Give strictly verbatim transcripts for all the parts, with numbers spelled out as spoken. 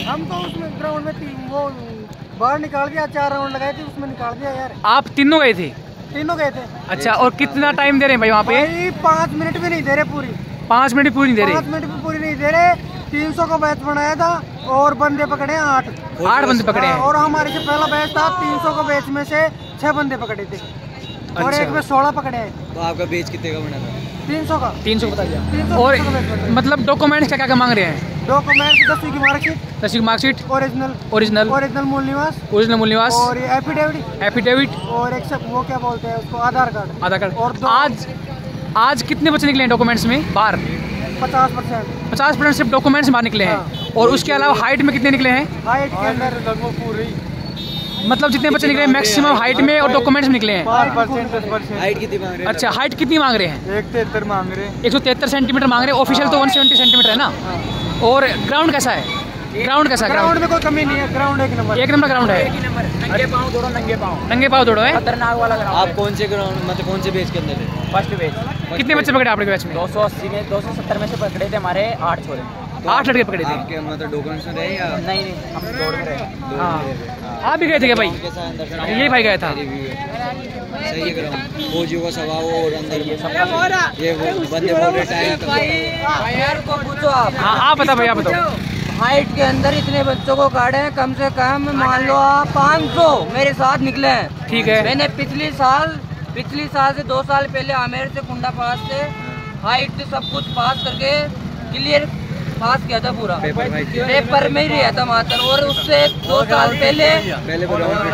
हम तो उसमें ग्राउंड में तीन वो बाहर निकाल दिया, चार राउंड लगाए थे उसमें निकाल दिया यार। आप तीनों गए थे? तीनों गए थे। अच्छा, और कितना टाइम दे रहे हैं भाई वहाँ पे? पाँच मिनट भी नहीं दे रहे पूरी। पाँच मिनट पूरी नहीं दे रहे? पाँच मिनट भी पूरी नहीं दे रहे। तीन सौ का बैच बनाया था और बंदे पकड़े आठ आठ बंदे पकड़े हैं। और हमारे जो पहला बैच था तीन सौ का बैच में से छह बंदे पकड़े थे। अच्छा। और एक में सोलह पकड़े हैं। तो आपका बैच कितने का बना था? तीन सौ का। तीन सौ बता दिया। और मतलब डॉक्यूमेंट्स क्या क्या मांग रहे हैं? डॉक्यूमेंट्स दसवीं की मार्कशीट, दसवीं की मार्कशीट, ओरिजिनल ओरिजिनल ओरिजिनल मूल निवास, ओरिजिनल मूल निवास, और ये एफिडेविट एफिडेविट, और एक सब वो क्या बोलते हैं उसको, आधार कार्ड। आधार कार्ड। और आज आज कितने बच्चे निकले हैं डॉक्यूमेंट्स में बाहर? पचास परसेंट पचास परसेंट सिर्फ डॉक्यूमेंट्स बाहर निकले हैं। हाँ। और उसके अलावा हाइट में कितने निकले हैं? हाइट के अंदर लगभग पूरी, मतलब जितने बच्चे निकले हैं मैक्सिमम हाइट में और डॉक्यूमेंट्स में निकले हैं। हाइट कितनी मांग रहे हैं? अच्छा, हाइट कितनी मांग रहे हैं? एक तिहत्तर मांग रहे हैं। एक सौ तिहत्तर सेंटीमीटर मांग रहे हैं। ऑफिशियल तो एक सौ सत्तर सेंटीमीटर है ना। और ग्राउंड कैसा है? ग्राउंड कैसा है? ग्राउंड में कोई कमी नहीं है, ग्राउंड एक नंबर एक नंबर ग्राउंड है। नंगे पाँव दौड़ो, नंगे पाँव नंगे पाँव दौड़ो है। खतरनाक वाला ग्राउंड। आप कौन से ग्राउंड मतलब कौन से बैच के अंदर थे? First batch. कितने बच्चे पकड़े आपके बैच में? दो सौ अस्सी में दो सौ सत्तर में से पकड़े थे हमारे आठ छोरे। आठ लड़के पकड़े थे। आपके मतलब डॉक्यूमेंट्स में रहे या नहीं नहीं, हम दौड़ में रहे। हाँ, आप भी गए थे क्या भाई? यही भाई गया था। सही है ग्राउंड, फौजियों का स्वभाव और अंदर ये वो बंदे बोल रहे टाइम को पूछो आप। हाँ, आप बताओ भाई, आप बताओ। हाइट के अंदर इतने बच्चों को काटे हैं, कम से कम मान लो आप पाँच सौ मेरे साथ निकले हैं। ठीक है। मैंने पिछली साल पिछली साल से दो साल पहले आमेर से कुंडा पास से हाइट से सब कुछ पास करके क्लियर पास किया था पूरा। पेपर पेपर में ही रहा था मात्र। और उससे दो साल पहले पहले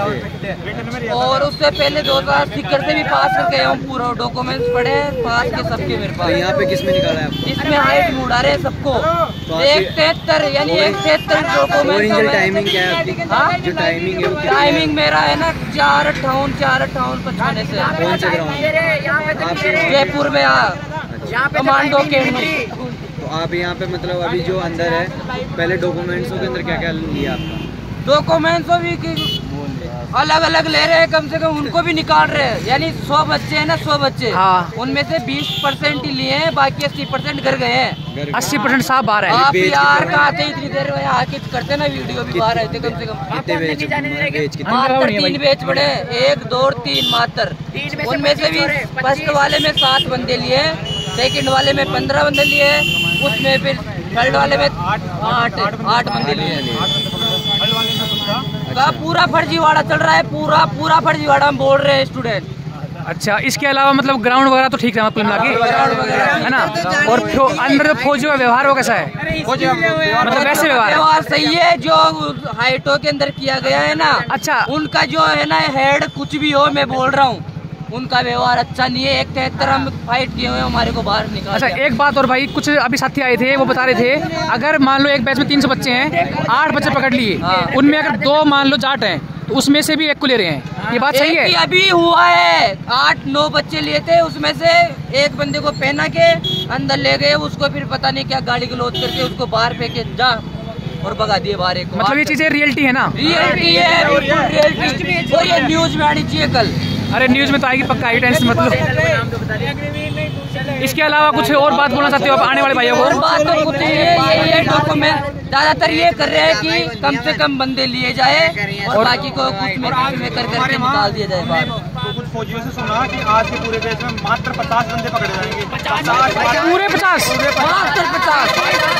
थे और उससे पहले दो साल सिक्कर से भी पास करके आया हूँ पूरा। डॉक्यूमेंट्स पड़े हैं पास के सबके मेरे पास। तो यहाँ पे किस में निकाला है आपको? इसमें हाइट मुड़ा रहे सबको। एक तिहत्तर यानी एक तिहत्तर डॉक्यूमेंट। टाइमिंग क्या है आपकी? हाँ? जो टाइमिंग है वो टाइमिंग मेरा है ना चार अट्ठावन चार अट्ठावन पचपन से। कौन से ग्राउंड? जयपुर में कमांडो के। तो आप यहाँ पे मतलब अभी जो अंदर है पहले डॉक्यूमेंट्सों के अंदर क्या क्या लिया आपका? डॉक्यूमेंट्स भी अलग अलग ले रहे हैं, कम से कम उनको भी निकाल रहे हैं। यानी सौ बच्चे हैं ना, सौ बच्चे। हाँ। उनमें से बीस परसेंट ही लिए हैं, बाकी अस्सी परसेंट घर गए हैं। अस्सी परसेंट साहब बाहर है। आप यार कहाँ आते इतनी देर में आके करते ना वीडियो भी बाहर आए थे कम से कम। कितने बेच बेच कितने? मात्र तीन बेच पड़े, एक दो और तीन मात्र। उनमें से भी फर्स्ट वाले में सात बंदे लिए, सेकंड वाले में पंद्रह बंदे लिए, उसमें फिर थर्ड वाले में आठ आठ बंदे लिए। का पूरा फर्जीवाड़ा चल रहा है, पूरा पूरा फर्जीवाड़ा हम बोल रहे हैं स्टूडेंट। अच्छा, इसके अलावा मतलब ग्राउंड वगैरह तो ठीक है कुल मिला के, है ना? और अंदर जो फौजियों का व्यवहार वो कैसा है? मतलब वैसे व्यवहार व्यवहार सही है जो हाइटों के अंदर किया गया है ना। अच्छा, उनका जो है ना हेड कुछ भी हो, मैं बोल रहा हूँ उनका व्यवहार अच्छा नहीं है। एक तिहत्तर हम फाइट किए हुए हमारे को बाहर निकाल। अच्छा, एक बात और भाई, कुछ अभी साथी आए थे वो बता रहे थे अगर मान लो एक बैच में तीन सौ बच्चे हैं, आठ बच्चे पकड़ लिए, उनमें अगर दो मान लो जाट हैं तो उसमें से भी एक को ले रहे हैं, ये बात सही है? अभी हुआ है, आठ नौ बच्चे लिए थे, उसमें से एक बंदे को पहना के अंदर ले गए, उसको फिर पता नहीं क्या गाड़ी को लोड करके उसको बाहर फेंके जा और भगा दिए बाहर। एक मतलब ये चीजें रियलिटी है ना? रियलिटी है, रियलिटी। और ये न्यूज में आनी चाहिए कल। अरे न्यूज में तो आएगी पक्का, आई टेंशन मतलब। इसके अलावा कुछ और बात बोलना चाहते हो आप आने वाले भाइयों को? और बात तो कुछ नहीं है, ये ये डॉक्यूमेंट ज्यादातर ये कर रहे हैं कि कम से कम बंदे लिए जाए और बाकी को कुछ में कुछ में कर करके निकाल दिया जाए बाहर। तो कुछ फौजियों से सुना कि आज के पूरे बैच में मात्र पचास बंदे पकड़े जाएंगे। पूरे पचास? मात्र पचास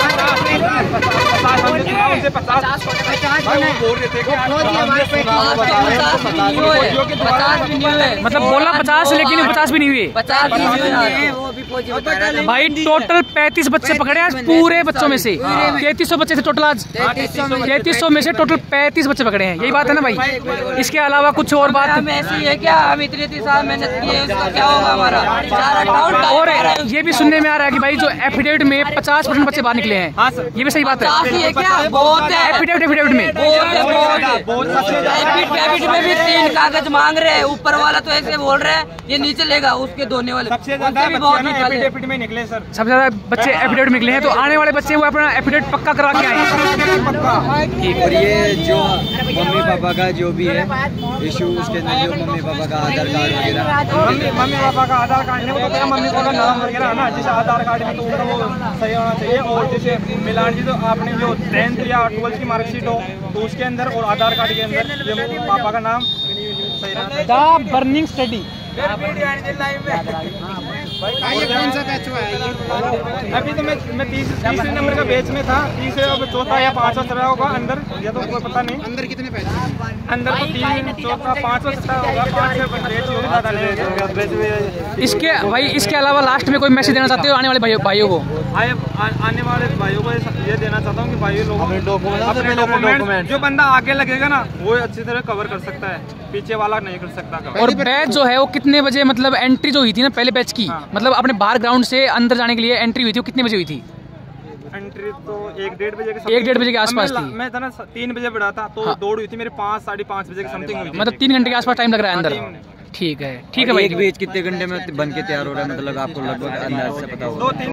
पचास भी नहीं हुए। मतलब बोला पचास लेकिन पचास भी नहीं हुए। पचास भी नहीं हुए भाई। टोटल पैंतीस बच्चे पकड़े आज पूरे बच्चों में से। तैतीस सौ बच्चे थे टोटल आज, तैतीस सौ में से टोटल पैंतीस बच्चे पकड़े हैं, यही बात है ना भाई? इसके अलावा कुछ और बात? हम ऐसी है क्या, हम इतनी इतनी साल मेहनत किए, उसका क्या होगा हमारा? और ये भी सुनने में आ रहा है कि भाई जो एफिडेविट में पचास परसेंट बच्चे बाहर निकले हैं, हाँ सर, ये भी सही बात है? है क्या? बहुत है। एफिडेविट एफिडेविट में एफिडेविट में भी तीन कागज मांग रहे हैं, ऊपर वाला तो ऐसे बोल रहे हैं ये नहीं चलेगा, उसके धोने वाले सबसे ज्यादा एफिडेविट में निकले सर। सबसे ज्यादा बच्चे एफिडेविट निकले हैं, तो आने वाले बच्चे वो अपना एफिडेविट पक्का करा के आए। और ये जो मम्मी पापा का जो भी है इशू उसके अंदर जो मम्मी पापा का आधार कार्ड वगैरह मम्मी मम्मी पापा का आधार कार्ड नहीं, वो तो तेरा मम्मी पापा का नाम वगैरह है ना, जैसे आधार कार्ड में तो उधर वो सही होना चाहिए। और जैसे मिलान जी तो आपने जो टेंथ या ट्वेल्थ की मार्कशीट हो तो उसके अंदर और आधार कार्ड के अंदर जो पापा का नाम सही रहना चाहिए। The burning study. कौन सा बैच हुआ है? अभी तो मैं मैं तीस तीसरे नंबर का बैच में था, तीसरे अब चौथा या पांचवा चल रहा होगा अंदर, या तो कोई पता नहीं। अंदर कितने बैच? अंदर तो तीन चौथा पांचवा चलता होगा, पाँच छः बैच होंगे, ज़्यादा नहीं। इसके भाई इसके अलावा लास्ट में कोई मैसेज देना चाहते हो आने वाले भाइयों भाइयों को? आए आने वाले भाइयों को ये देना चाहता हूँ कि भाई लोग अपने डॉक्यूमेंट, जो बंदा आगे लगेगा ना वो अच्छी तरह कवर कर सकता है, पीछे वाला नहीं कर सकता। और बैच जो है वो कितने बजे, मतलब एंट्री जो हुई थी ना पहले बैच की, हाँ। मतलब अपने बाहर ग्राउंड से अंदर जाने के लिए एंट्री हुई थी, वो कितने बजे हुई थी? एंट्री तो एक डेढ़ बजे के एक डेढ़ बजे के आसपास थी। मैं था ना तीन बजे बढ़ा था तो हाँ। दौड़ हुई थी मेरे पाँच साढ़े पाँच बजे के समथिंग हुई थी। मतलब तीन घंटे के आसपास टाइम लग रहा है हाँ, अंदर। तीन। ठीक है ठीक है भाई। एक बैच कितने घंटे में बन के तैयार हो रहा है, मतलब आपको लगभग अंदाज से पता होगा? दो तीन